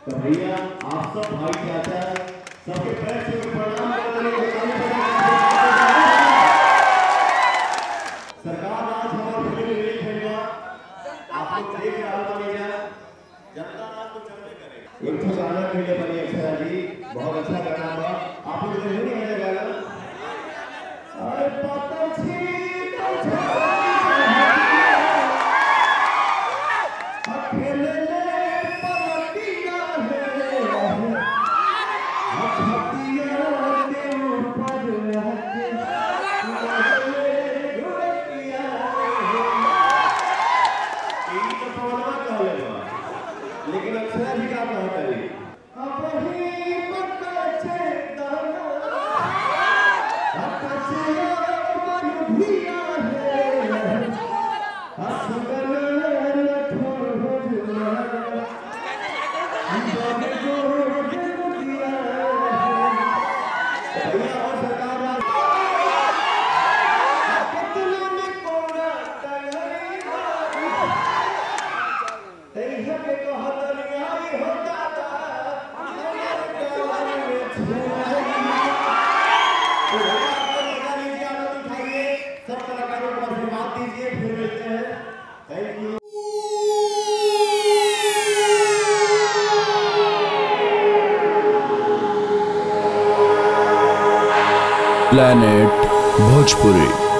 तो भैया आप सब भाई चाचा सबके पैर से प्रणाम सरकार आज हमारे फिल्म रिलीज होगा, आप लोग देख रहे हो जनता राज को चलते करेगा। एक तो गाना के लिए बनी अक्षरा जी, बहुत अच्छा गाना हुआ, आप लोग नहीं है गाना। अरे पापा जी लेकिन अक्षरा जी का क्या करें सब कलाकारों को आशीर्वाद दीजिए, फिर मिलते हैं। Thank you. प्लैनेट भोजपुरी।